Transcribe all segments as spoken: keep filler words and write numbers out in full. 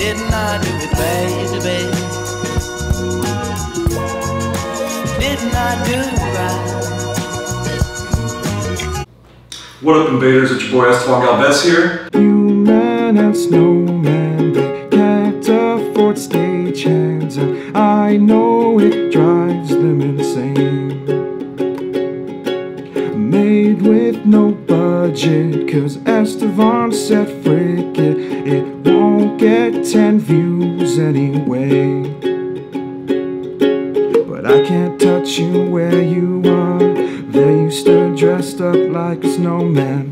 Didn't I do it, baby, baby? Didn't I do it right? What up, invaders? It's your boy Estevan Galvez here. Human and snowman, they can't afford stagehands, and I know it drives them insane. Made with no budget, cause Estevan said frick it, it won't get ten views anyway. But I can't touch you where you are. There you stood dressed up like a snowman.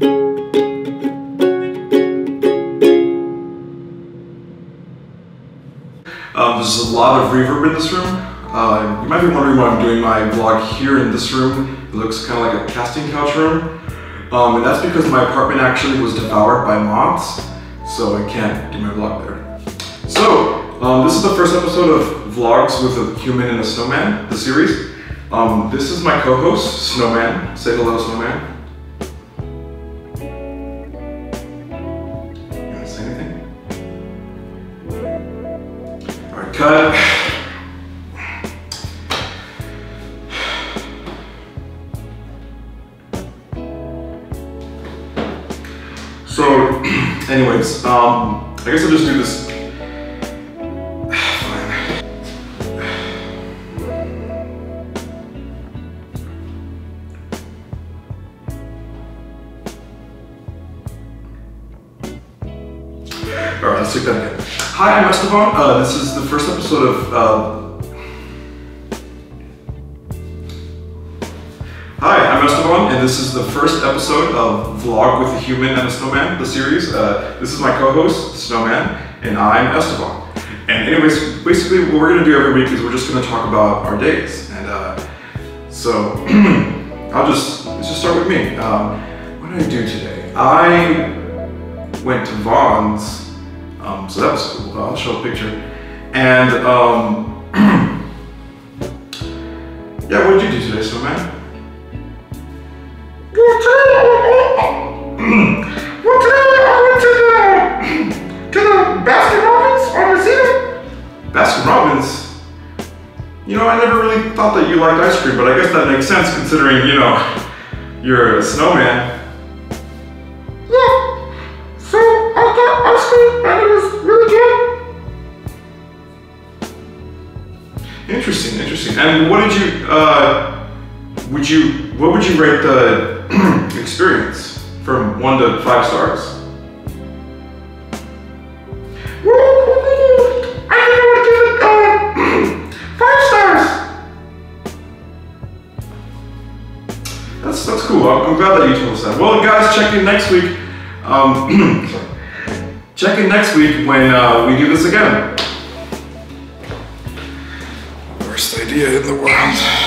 Um, there's a lot of reverb in this room. Uh, you might be wondering why I'm doing my vlog here in this room. It looks kind of like a casting couch room. Um, and that's because my apartment actually was devoured by moths, so I can't do my vlog there. So, um, this is the first episode of Vlogs with a Human and a Snowman, the series. Um, this is my co-host, Snowman. Say hello, Snowman. You wanna say anything? Alright, cut. So, anyways, um, I guess I'll just do this. Fine. Alright, let's take that again. Hi, I'm Estevan. Uh, this is the first episode of, uh, Hi, I'm Estevan, and this is the first episode of Vlog with a Human and a Snowman, the series. Uh, this is my co-host, Snowman, and I'm Estevan. And anyways, basically what we're gonna do every week is we're just gonna talk about our days. And uh, so, I'll just, let's just start with me. Um, what did I do today? I went to Vaughn's, um, so that was cool. I'll show a picture. And um, yeah, what did you do today, Snowman? Well, today, well, today I went to the, to the Baskin Robbins on the season. Baskin Robbins? You know, I never really thought that you liked ice cream, but I guess that makes sense considering, you know, you're a snowman. Yeah, so I got ice cream and it was really good. Interesting, interesting. And what did you, uh, would you, what would you rate the experience from one to five stars? Well, I think I would give it uh, five stars. That's that's cool. I'm, I'm glad that you told us that. Well, guys, check in next week. Um, sorry. Check in next week when uh, we do this again. Worst idea in the world.